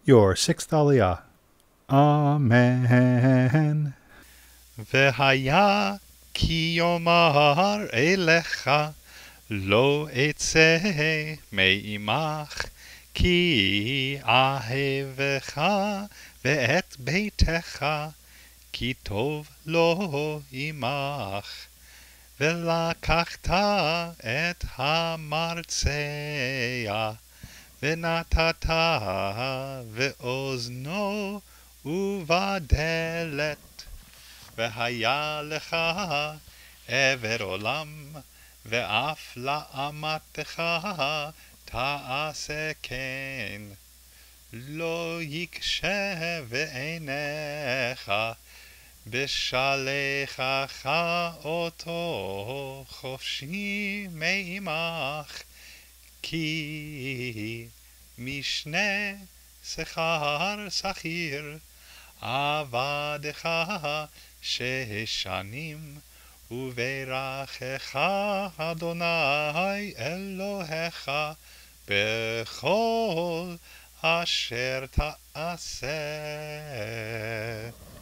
your sixth Aliyah. Amen. והיה כי יאמר אליך לא אצא מעמך כי אהבך ואת ביתך כי טוב לא עמך ולקחת את המרצע ונתת ואוזנו ובדלת והיה לך עבר עולם ואף לאמתך תעשה כן לא יקשה בעיניך בשלחך אותו חופשי מעמך כי משנה שכר שכיר עבדך 6 שנים וברכך אדוני אלוהיך בכל אשר תעשה.